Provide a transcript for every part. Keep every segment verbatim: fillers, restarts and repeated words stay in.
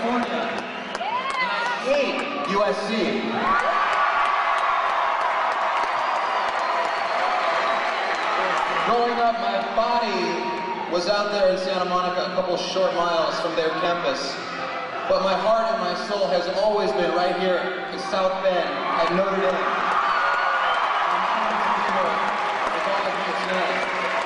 California, and I hate U S C. Growing up, my body was out there in Santa Monica, a couple short miles from their campus, but my heart and my soul has always been right here in South Bend at Notre Dame. With all of you tonight.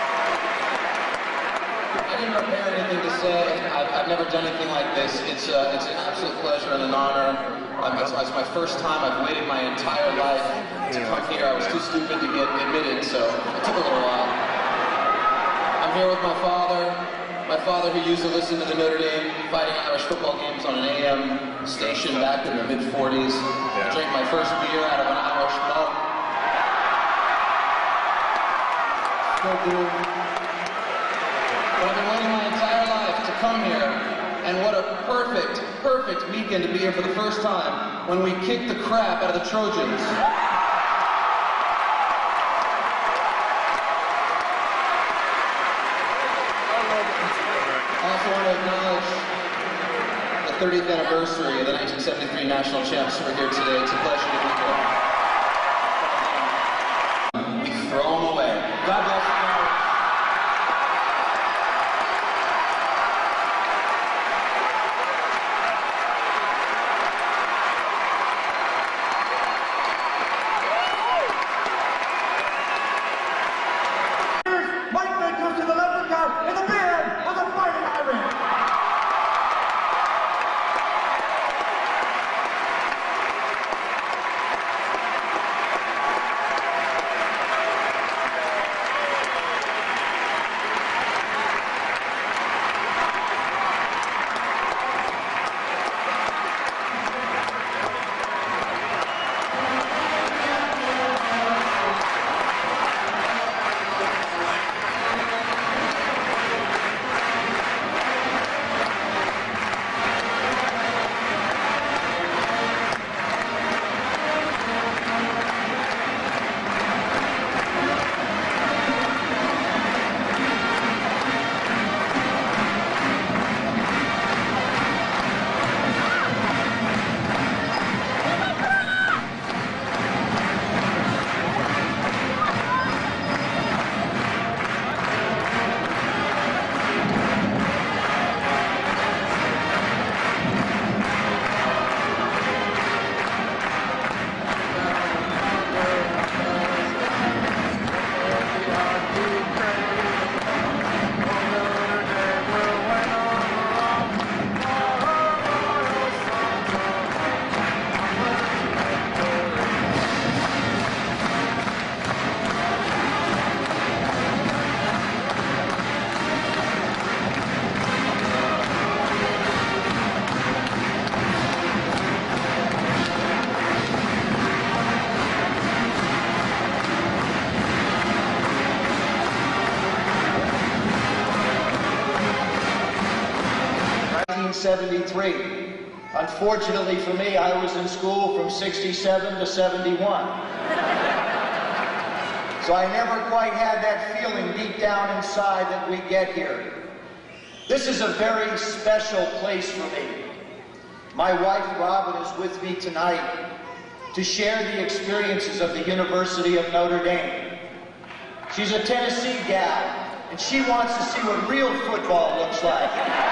I didn't prepare anything to say. I've, I've never done anything like this. It's, uh, it's an absolute pleasure and an honor. Um, it's, it's my first time. I've waited my entire life to come here. I was too stupid to get admitted, so it took a little while. I'm here with my father. My father who used to listen to the Notre Dame Fighting Irish football games on an A M station back in the mid forties. I drank my first beer out of an Irish mug. Still do. But I've been waiting my entire life to come here, and what a perfect, perfect weekend to be here for the first time when we kicked the crap out of the Trojans. I also want to acknowledge the thirtieth anniversary of the nineteen seventy-three national champs who are here today. It's a pleasure to be here. We throw them away. God bless you. nineteen seventy-three. Unfortunately for me, I was in school from sixty-seven to seventy-one. So I never quite had that feeling deep down inside that we get here. This is a very special place for me. My wife, Robin, is with me tonight to share the experiences of the University of Notre Dame. She's a Tennessee gal, and she wants to see what real football looks like.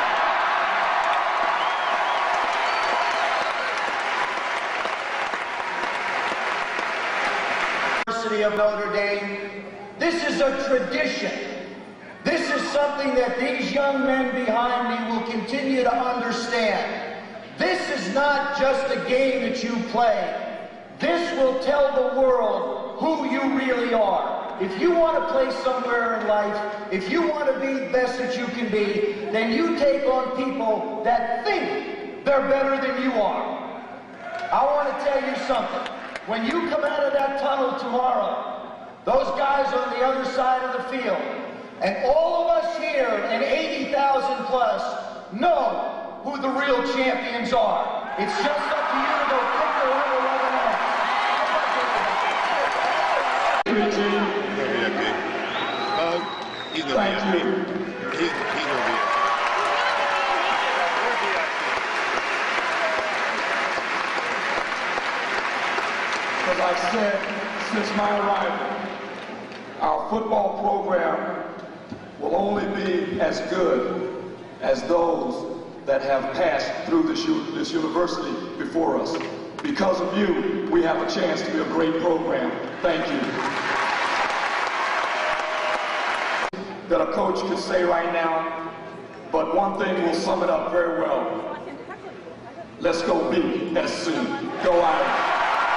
University of Notre Dame, this is a tradition. This is something that these young men behind me will continue to understand. This is not just a game that you play. This will tell the world who you really are. If you want to play somewhere in life, if you want to be the best that you can be, then you take on people that think they're better than you are. I want to tell you something. When you come out of that tunnel tomorrow, those guys on the other side of the field, and all of us here, and eighty thousand plus, know who the real champions are. It's just up to you to go kick the one eleven ass. He's gonna be a He's, he's gonna be a As I said, since my arrival, our football program will only be as good as those that have passed through this, this university before us. Because of you, we have a chance to be a great program. Thank you. That a coach could say right now, but one thing will sum it up very well. Let's go be U S C. Go out.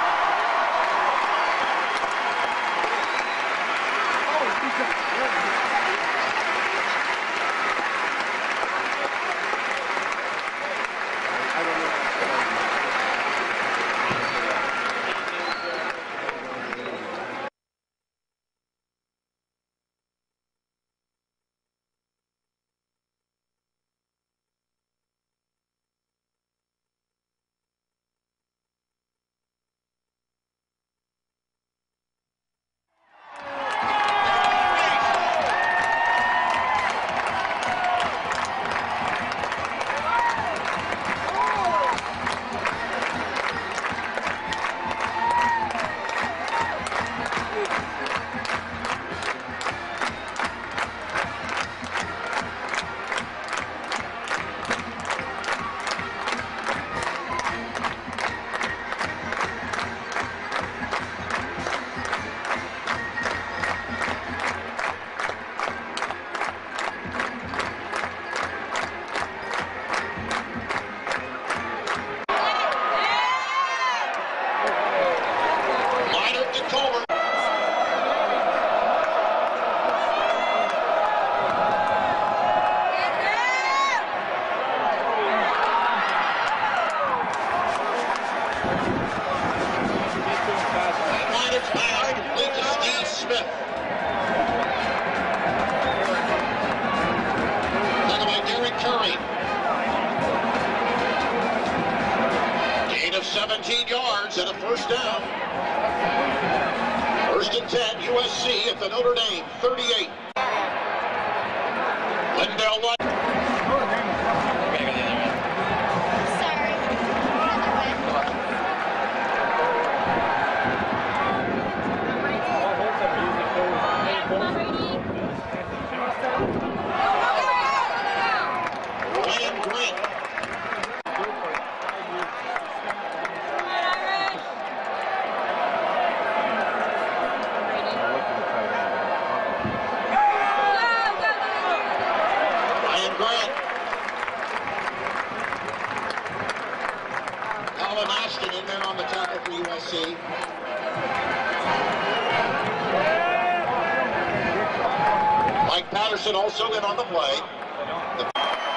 seventeen yards and a first down. First and ten, U S C at the Notre Dame, thirty-eight. Lindell White. In there on the tackle for U S C. Mike Patterson also in on the play. The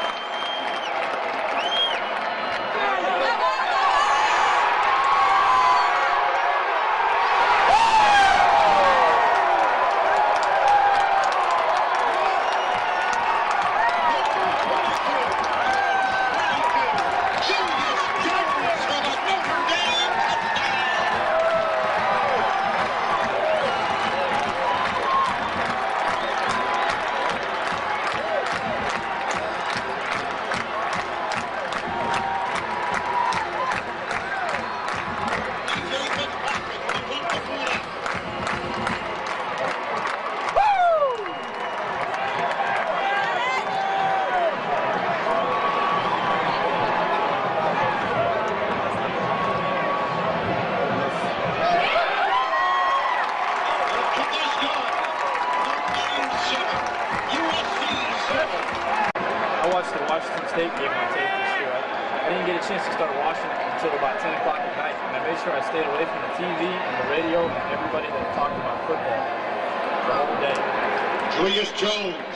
Washington State game on tape this year. I, I didn't get a chance to start watching it until about ten o'clock at night, and I made sure I stayed away from the T V and the radio and everybody that talked about football the whole day. Julius Jones.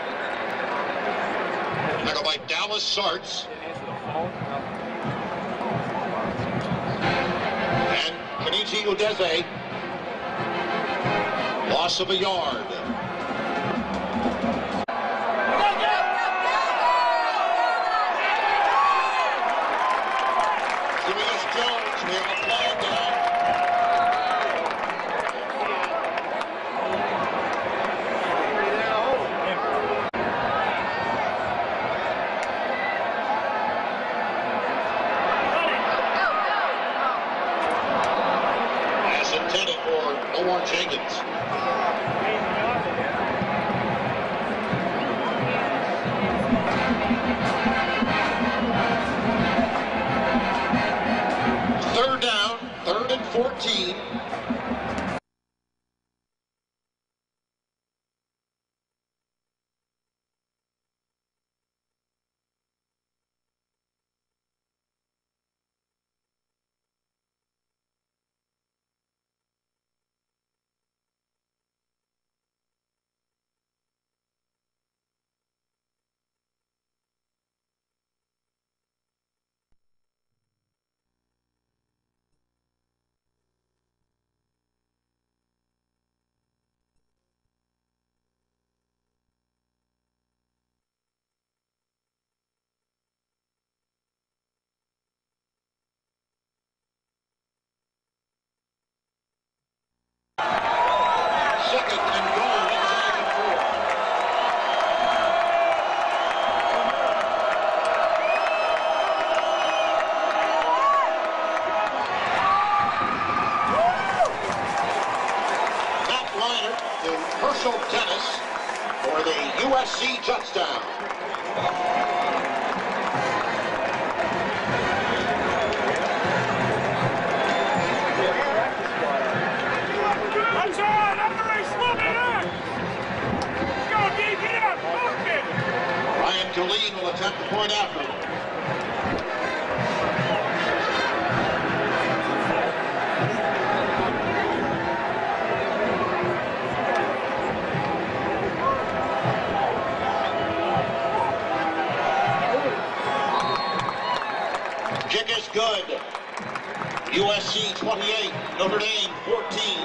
Tackled by Dallas Sartz. And Kenichi Udeze. Loss of a yard. Jones, we have a flag down. No more Jenkins. Third down, third and fourteen. Second and goal inside the four. Matt Leinart to Herschel Dennis for the U S C touchdown. Jolene will attempt the point after. Kick is good. U S C twenty-eight, Notre Dame fourteen.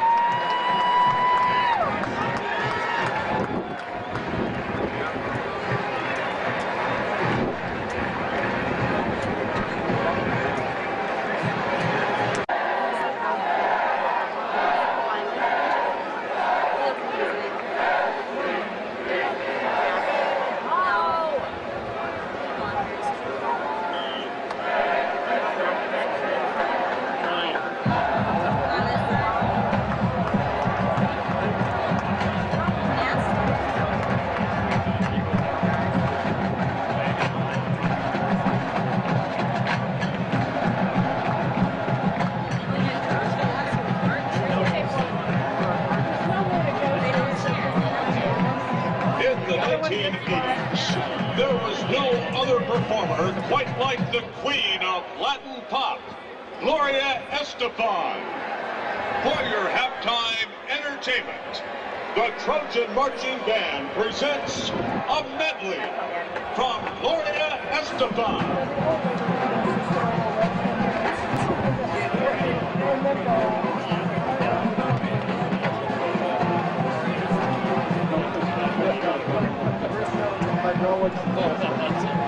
nineteen eighties, there was no other performer quite like the queen of Latin pop, Gloria Estefan. For your halftime entertainment, the Trojan Marching Band presents a medley from Gloria Estefan. I know what you know.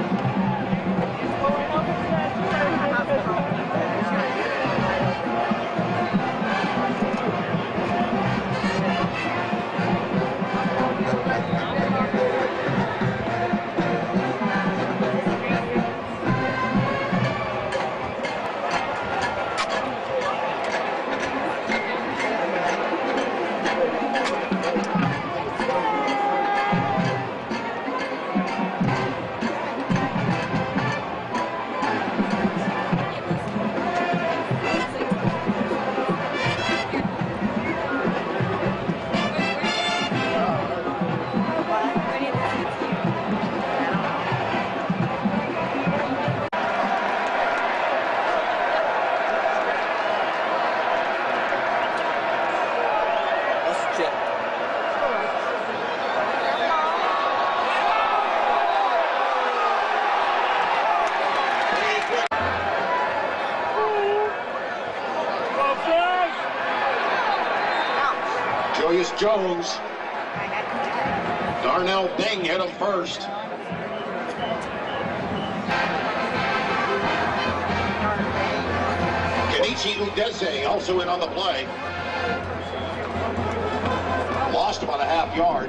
Julius Jones. Darnell Bing hit him first. Kenichi Udeze also in on the play. Lost about a half yard.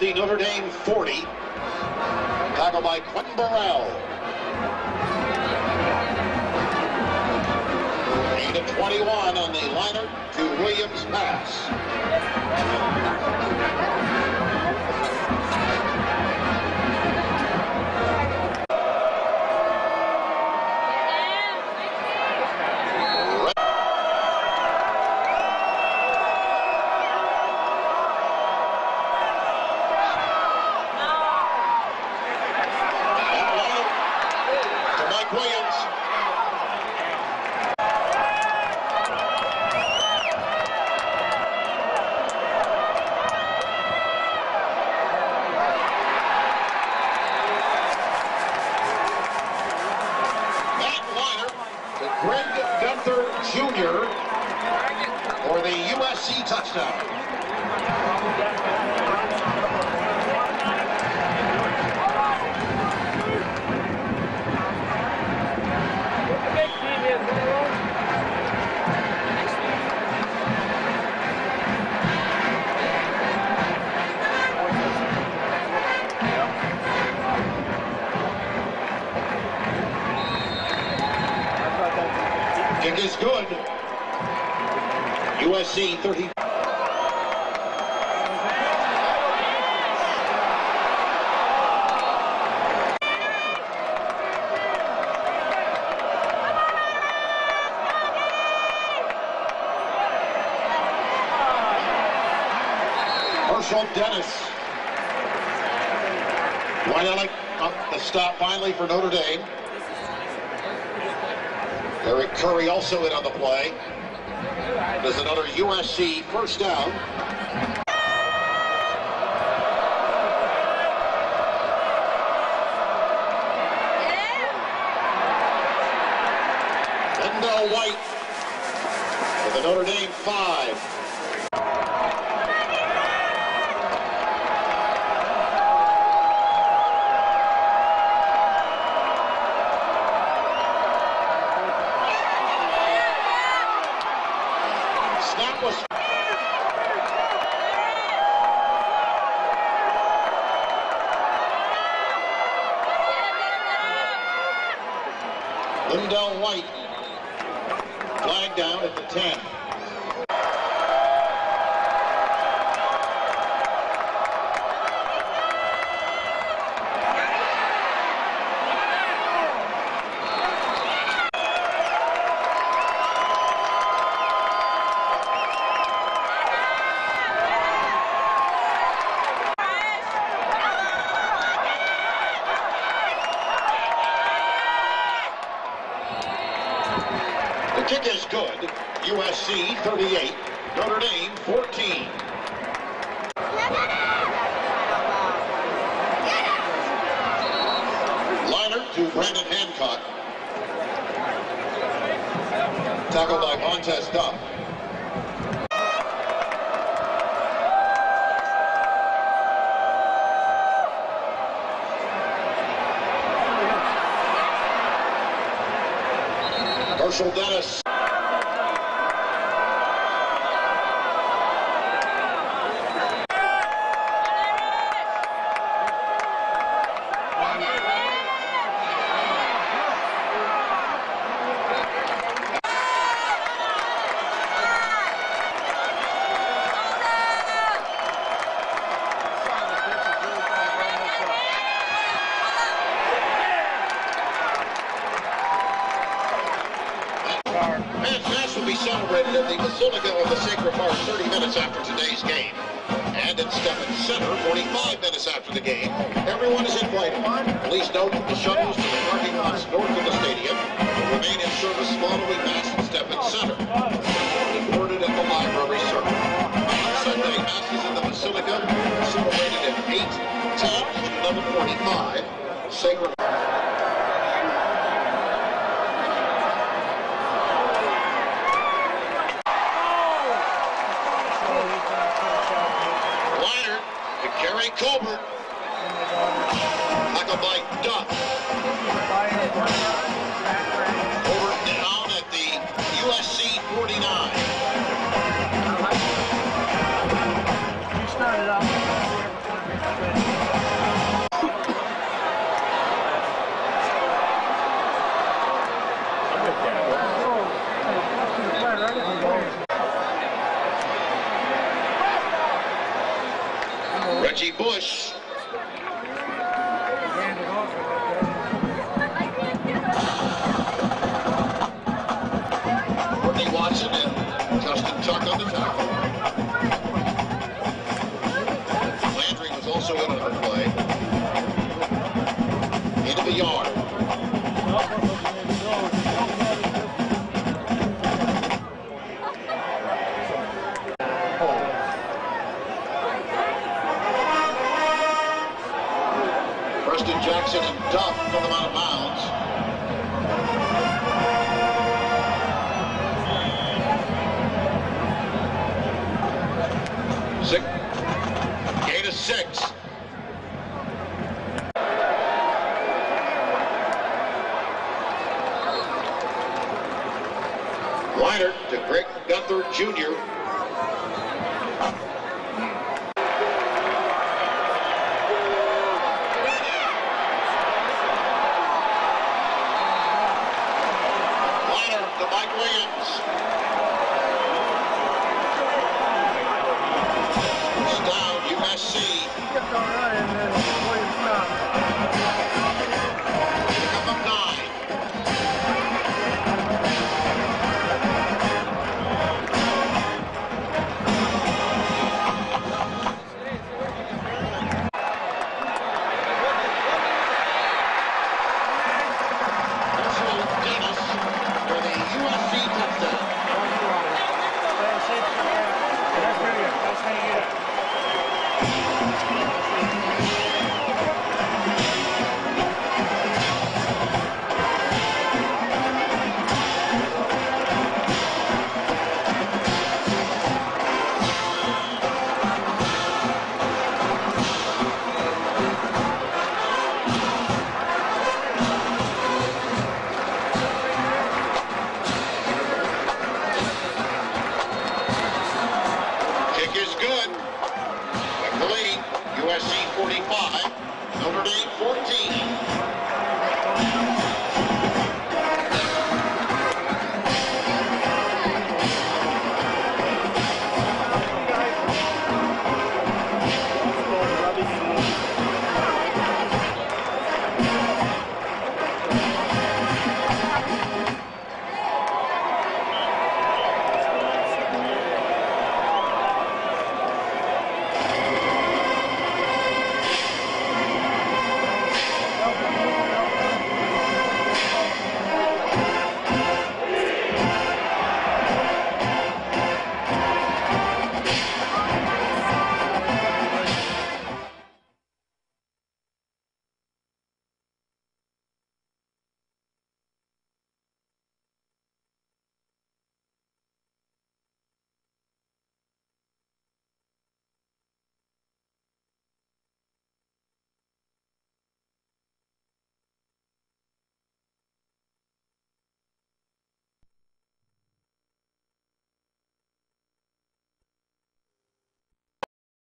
C Notre Dame forty. Tackle by Quentin Burrell. Gain of twenty-one on the liner to Williams pass. Junior for the U S C touchdown. Kick is good. U S C thirty. Marshall Dennis. Wynellick up the stop finally for Notre Dame. Eric Curry also in on the play. There's another U S C first down. Wendell White for the Notre Dame five. Wendell White, flag down at the ten. Kick is good. U S C thirty-eight, Notre Dame fourteen. Liner to Brandon Hancock. Tackled by Montez Duff. Marshall Dennis. Celebrated at the Basilica of the Sacred Heart thirty minutes after today's game. And at Steffen Center, forty-five minutes after the game. Everyone is invited. Please note that the shuttles to the parking lots north of the stadium will remain in service following Mass at Steffen Center. Recorded at the library circle. On Sunday, Masses in the Basilica celebrated at eight, ten, and eleven forty-five. Sacred Colbert. Tackled by Duff. Colbert down at the U S C forty-nine. You started off. Reggie Bush. Courtney Watson and Justin Tuck on the tackle. Landry was also in on the play. Into the yard. Preston Jackson and Duff put them out of bounds. Six. Gain of six. Liner to Greg Gunther Junior Liner to Mike Williams. It's down, U S C. Kept on running and then Williams stopped. Pick up nine. That's very good. That's how you get it.